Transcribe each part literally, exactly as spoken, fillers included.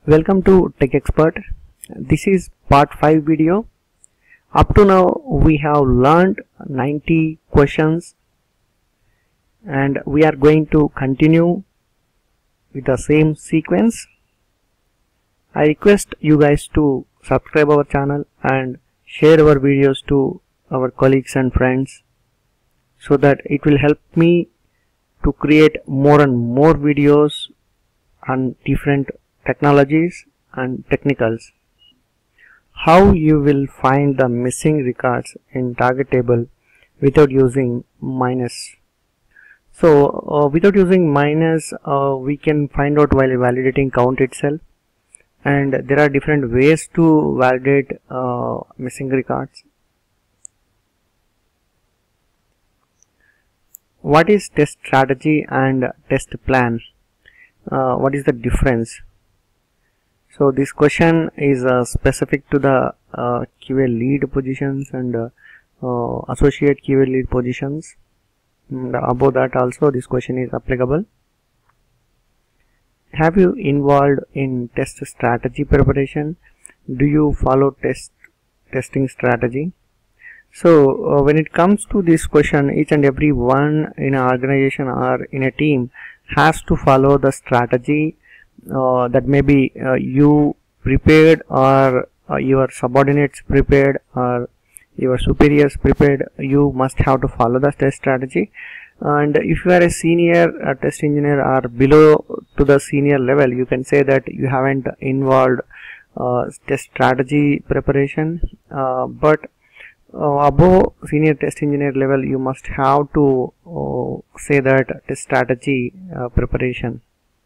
Welcome to Tech Expert. This is part five video. Up to now we have learned ninety questions and we are going to continue with the same sequence. I request you guys to subscribe our channel and share our videos to our colleagues and friends so that it will help me to create more and more videos on different technologies and technicals. How you will find the missing records in target table without using minus. So uh, without using minus uh, we can find out while validating count itself, and there are different ways to validate uh, missing records. What is test strategy and test plan? Uh, what is the difference? So this question is uh, specific to the uh, Q A lead positions and uh, uh, associate Q A lead positions. And above that also this question is applicable. Have you involved in test strategy preparation? Do you follow test testing strategy? So uh, when it comes to this question, each and every one in an organization or in a team has to follow the strategy uh, that maybe uh, you prepared or uh, your subordinates prepared or your superiors prepared. You must have to follow the test strategy. And if you are a senior a test engineer or below to the senior level, you can say that you haven't involved uh, test strategy preparation, uh, but uh, above senior test engineer level you must have to uh, say that test strategy uh, preparation.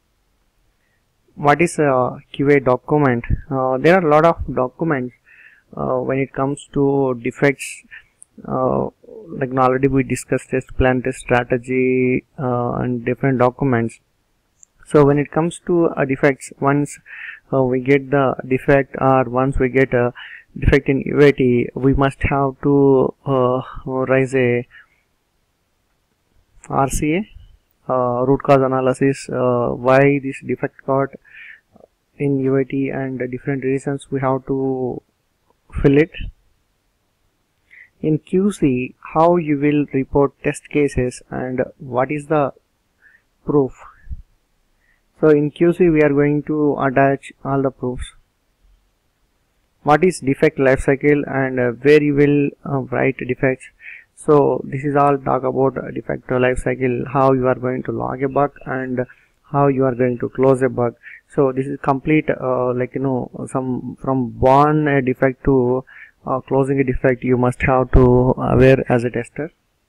What is a Q A document? Uh, there are a lot of documents uh, when it comes to defects. Uh, like already we discussed test plan, test strategy uh, and different documents. So when it comes to uh, defects, once uh, we get the defect or once we get a defect in U A T, we must have to uh, raise a R C A, uh, root cause analysis, uh, why this defect got in U A T and different reasons we have to fill it. In Q C, how you will report test cases and what is the proof. So in Q C we are going to attach all the proofs. What is defect lifecycle and uh, where you will uh, write defects. So this is all talk about uh, defect lifecycle, how you are going to log a bug and how you are going to close a bug. So this is complete uh, like you know some from born a defect to Uh, closing a defect you must have to aware as a tester.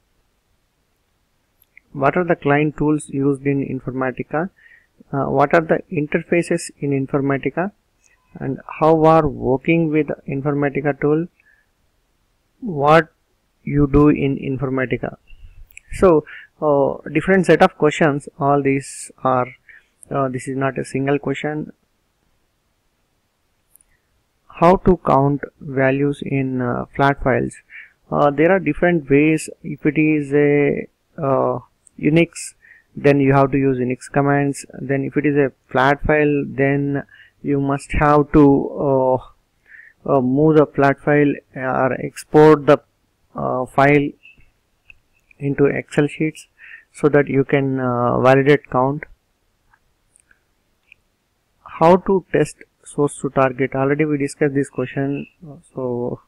What are the client tools used in Informatica? Uh, what are the interfaces in Informatica and how are working with Informatica tool? What you do in Informatica? So uh, different set of questions. All these are uh, this is not a single question. How to count values in uh, flat files? Uh, there are different ways. If it is a uh, Unix, then you have to use Unix commands. Then if it is a flat file, then you must have to uh, uh, move the flat file or export the uh, file into Excel sheets so that you can uh, validate count. How to test source to target? Already we discussed this question. So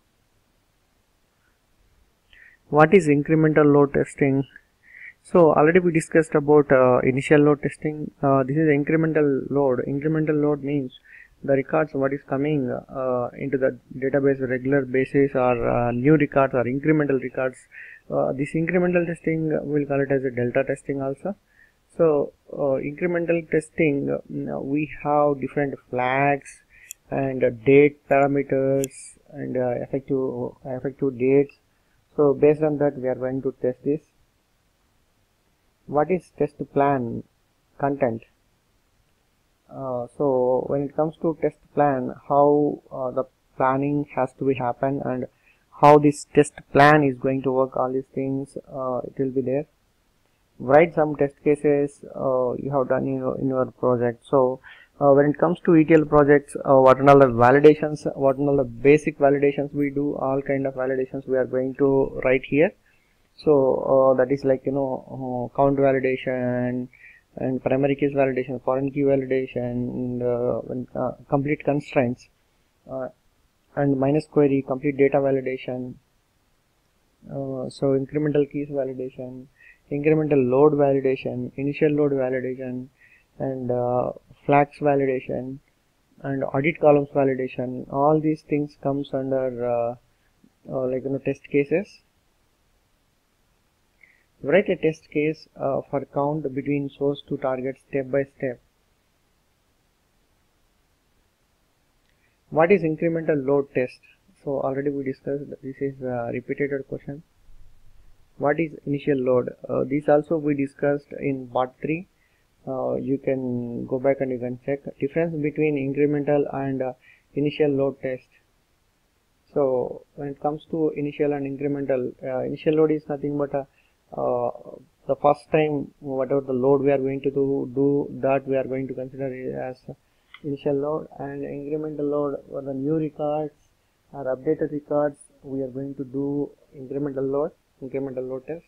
what is incremental load testing? So already we discussed about uh, initial load testing. Uh, this is incremental load. Incremental load means the records what is coming uh, into the database regular basis or uh, new records or incremental records. Uh, this incremental testing we'll call it as a delta testing also. So uh, incremental testing, uh, we have different flags and uh, date parameters and uh, effective effective dates. So based on that we are going to test this. What is test plan content? Uh, so when it comes to test plan, how uh, the planning has to be happen and how this test plan is going to work, all these things uh, it will be there. Write some test cases uh, you have done in your, in your project. So Uh, when it comes to E T L projects, uh, what are all the validations, what are all the basic validations we do, all kind of validations we are going to write here. So uh, that is like, you know, uh, count validation and primary keys validation, foreign key validation, and uh, uh, complete constraints, uh, and minus query, complete data validation. Uh, so incremental keys validation, incremental load validation, initial load validation, and uh, flags validation, and audit columns validation. All these things comes under uh, uh, like, you know, test cases. Write a test case uh, for count between source to target step by step. What is incremental load test? So already we discussed, this is a repeated question. What is initial load? Uh, this also we discussed in part three. Uh, you can go back and you can check difference between incremental and uh, initial load test. So when it comes to initial and incremental, uh, initial load is nothing but a Uh, the first time whatever the load we are going to do, do that we are going to consider it as initial load, and incremental load for the new records or updated records we are going to do incremental load, incremental load test.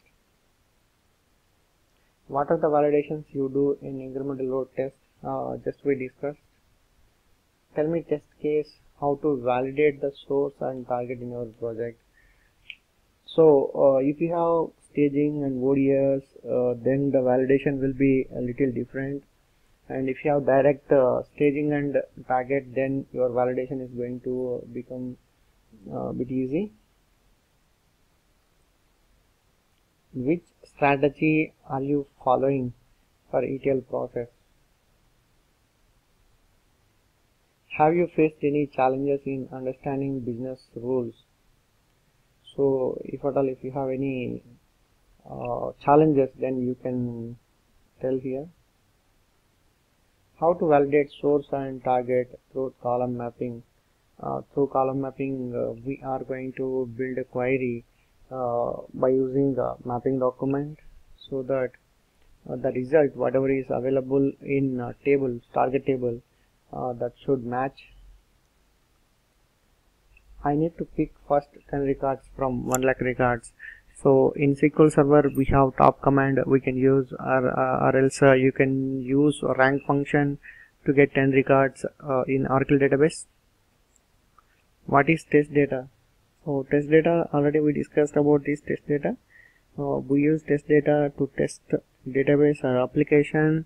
What are the validations you do in incremental load test? Uh, just we discussed. Tell me test case how to validate the source and target in your project. So uh, if you have staging and O D S, uh, then the validation will be a little different, and if you have direct uh, staging and target, then your validation is going to become a uh, bit easy. Which strategy are you following for E T L process? Have you faced any challenges in understanding business rules? So if at all, if you have any Uh, challenges, then you can tell here. How to validate source and target through column mapping. Uh, through column mapping, uh, we are going to build a query uh, by using a mapping document, so that uh, the result, whatever is available in uh, table, target table, uh, that should match. I need to pick first ten records from one lakh records. So in S Q L Server we have top command we can use, or, uh, or else uh, you can use rank function to get ten records uh, in Oracle database. What is test data? So test data, already we discussed about this test data. Uh, we use test data to test database or application.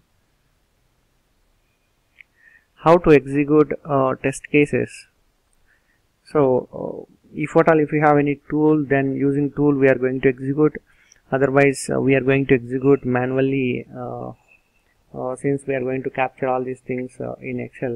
How to execute uh, test cases? So uh, if at all, if we have any tool, then using tool we are going to execute. Otherwise uh, we are going to execute manually, uh, uh, since we are going to capture all these things uh, in Excel.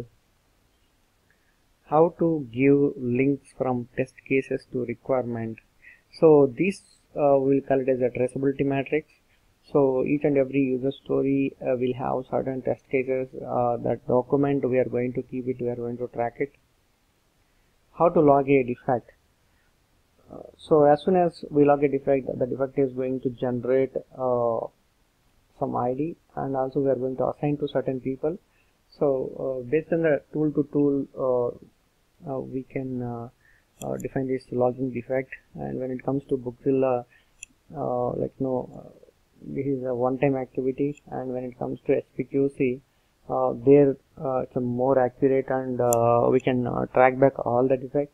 How to give links from test cases to requirement? So this uh, we'll call it as a traceability matrix. So each and every user story uh, will have certain test cases. Uh, that document we are going to keep it, we are going to track it. How to log a defect? Uh, so as soon as we log a defect, the defect is going to generate uh, some I D, and also we are going to assign to certain people. So uh, based on the tool to tool, uh, uh, we can uh, uh, define this logging defect. And when it comes to Bookzilla, uh, like no, uh, this is a one-time activity, and when it comes to S P Q C, uh, there uh, it's a more accurate, and uh, we can uh, track back all the defects.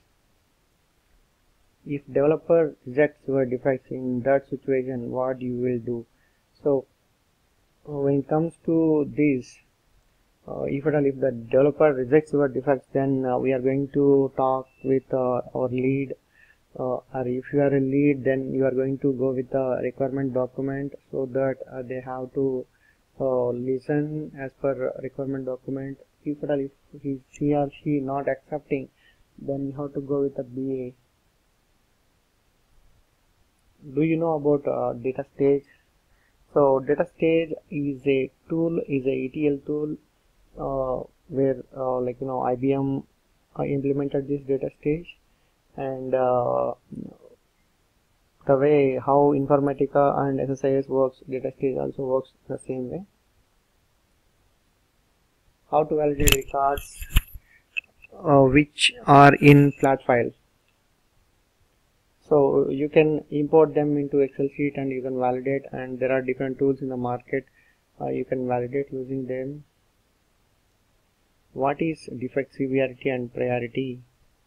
If developer rejects your defects, in that situation what you will do? So uh, when it comes to this, uh, if at all if the developer rejects your defects, then uh, we are going to talk with uh, our lead, uh, or if you are a lead, then you are going to go with the requirement document, so that uh, they have to uh, listen as per requirement document. If at all if he, he or she not accepting, then you have to go with the B A. Do you know about uh, data stage? So data stage is a tool, is a E T L tool uh, where uh, like you know I B M uh, implemented this data stage, and uh, the way how Informatica and S S I S works, data stage also works the same way. how to validate records uh, which are in flat file. So you can import them into Excel sheet and you can validate, and there are different tools in the market. Uh, you can validate using them. What is defect severity and priority?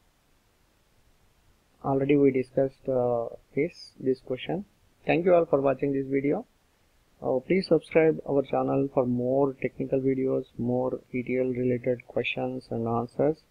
Already we discussed uh, this this question. Thank you all for watching this video. Uh, please subscribe our channel for more technical videos, more E T L related questions and answers.